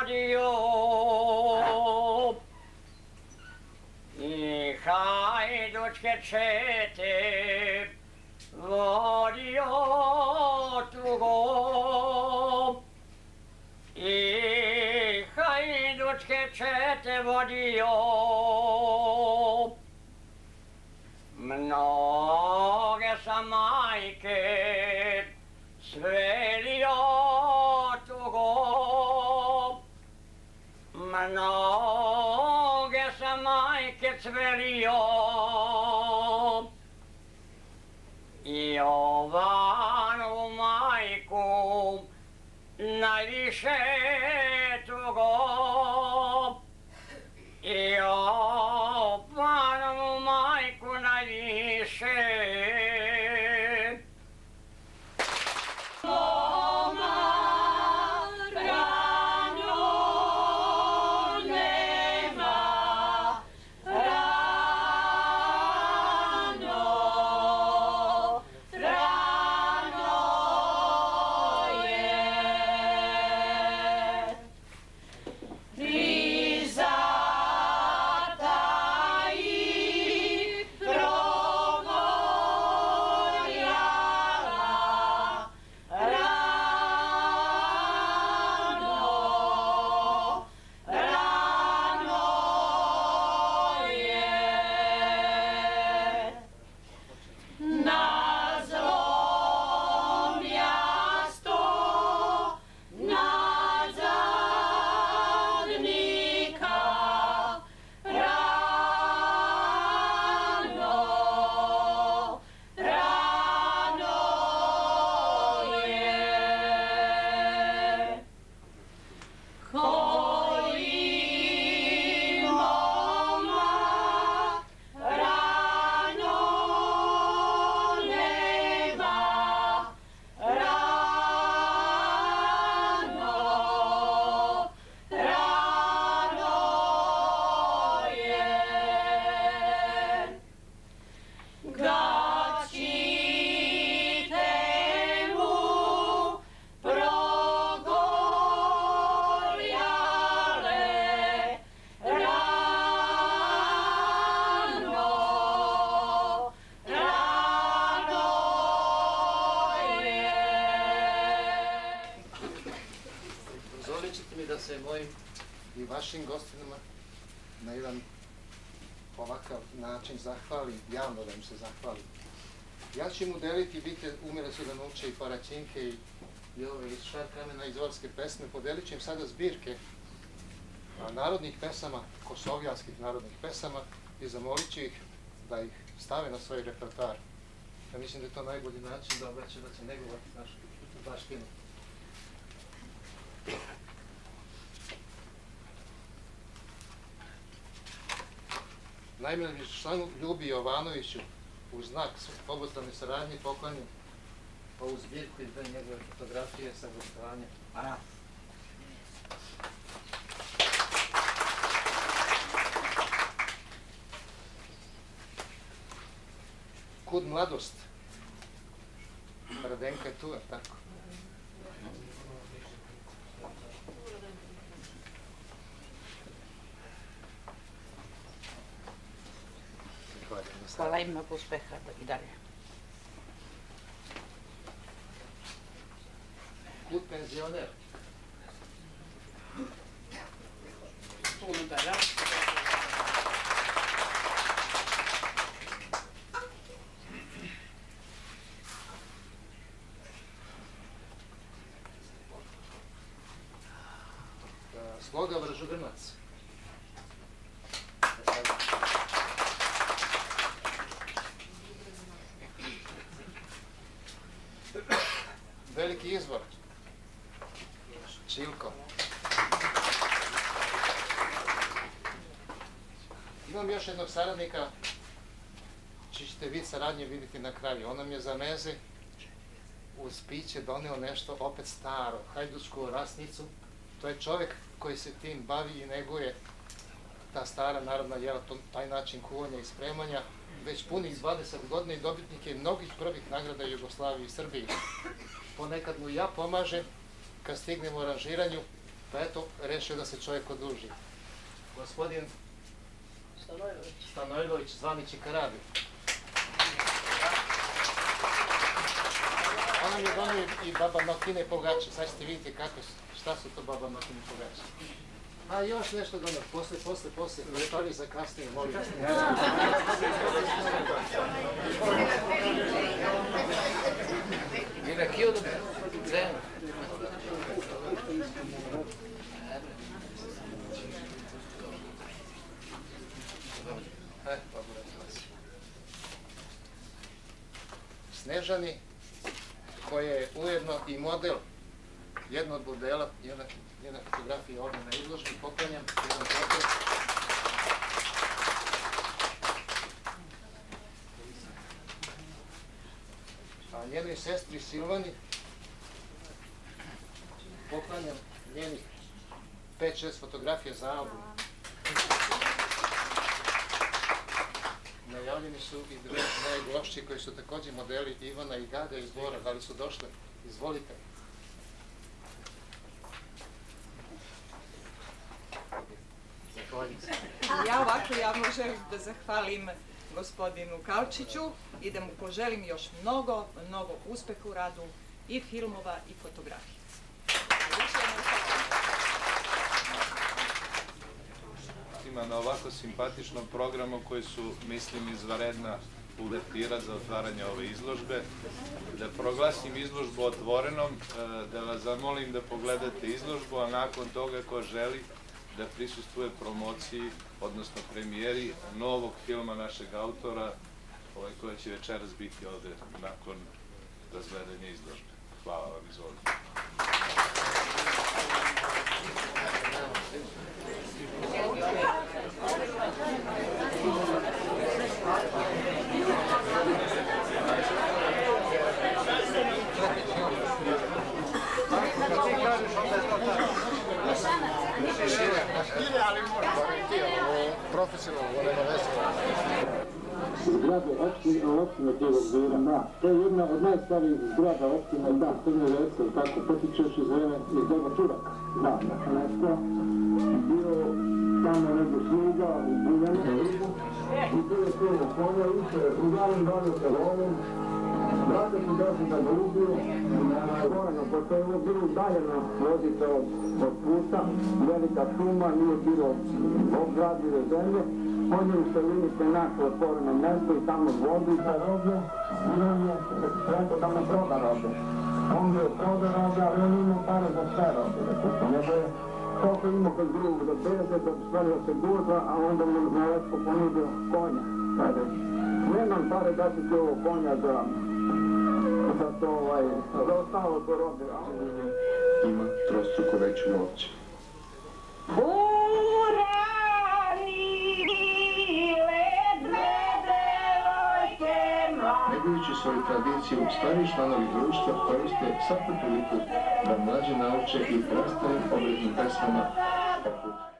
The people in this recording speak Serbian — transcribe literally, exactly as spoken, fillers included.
vodio i hajdučke čete vodio tugo i hajdučke čete vodio mnoge sam majke svelio tugo, mnoge sam majke cvelio i Jovanovu majku najviše tugo, i Jovanovu majku najviše. Da se mojim i vašim gostima na jedan ovakav način zahvalim, javno da im se zahvalim. Ja ću im udeliti, vidite, umjeli su da nauče i paraćinke i, i ove šar kamena iz orske pesme, podelit ću im sada zbirke a, narodnih pesama, kosovjanskih narodnih pesama i zamolit ću ih da ih stave na svoj repertoar. Ja mislim da je to najbolji način da obraća da će negovati našu baštinu. Najmiliji članu Ljubi Jovanoviću u znak obostrane saradnje poklanjam ovu zbirku i dve njegove fotografije sa gostovanja. Ana. Kud mladost? Radenka je tu, je tako? Hvala im, mnogo uspeha i dalje. Kud penzioner? Unutar, da? Sloga Vržogrnac. Veliki izvor. Čilko. Imam još jednog saradnika, čiji ćete vid saradnje vidjeti na kraju. On nam je za meze uz piće doneo nešto opet staro, hajdučku rasnicu. To je čovjek koji se tim bavi i neguje ta stara narodna jela, taj način kuvanja i spremanja. Već punih dvadeset godina i dobitnik je mnogih prvih nagrada u Jugoslaviji i Srbiji. Ponekad mu ja pomažem kad stignem u aranžiranju, Pa eto, rešio da se čovjek oduži. Gospodin Stanojlović, zvani Čikarabi. On nam je donio i baba Nokine pogače. Sad ćete vidjeti kako, šta su to baba Nokine pogače. A još nešto donio, posle, posle, posle, ostavi za kasnije, molim. I rakiju da zenu. Snežani, koji je ujedno i model, jedno od modela, jedna, jedna fotografija ovdje na izložbi, poklanjam, jedan portret. A njenoj sestri Silvani poklanjam njenih pet šest fotografija za album. Najavljeni su i dve moje gošće koji su također modeli, Ivana i Gaga iz Dvora. Da li su došle? Izvolite. Ja ovako javno želim da zahvalim gospodinu Kalčiću i da mu poželim još mnogo, mnogo uspeha u radu i filmova i fotografije. Na ovako simpatičnom programu koji su, mislim, izvanredna uvertira za otvaranje ove izložbe. Da proglasim izložbu otvorenom, da vas zamolim da pogledate izložbu, a nakon toga ko želi da prisustvuje promociji, odnosno premijeri novog filma našeg autora, koja će večeras biti ovde nakon razgledanja izložbe. Hvala vam, izvolite. Profesionalno, nema veze. Zgrade opštine Divog Zira, da. To je jedna od najstarijih zgrada opštine, da, Crne Rece, tako potičeš iz vreme iz doba Turaka. Da, dakle, nešto bio tamo nego sluga, u Buljanu, i tu je to u polja, uglavnom bavio se lovim, brate su došli da ga ubiju, govoreno, pošto je ovo bilo udaljeno, vozite od puta, velika šuma, nije bilo obgradive zemlje, on je u Selini se našao otvoreno mjesto i tamo vodu za robe i on je rekao da mu proda robe. On je proda robe, ali on imao pare za sve robe. Nego je koliko imao kod drugog do pedeset, da stvario se gužva, a onda mu na letko ponudio konja. Kaže, nemam pare da ću ti ovo konja za za to ovaj, za ostalo to robe. Ima trostruko veću moć. Negujući svoju tradiciju, stariji članovi društva koriste svaku priliku da mlađe nauče i preostalim obrednim pesmama poput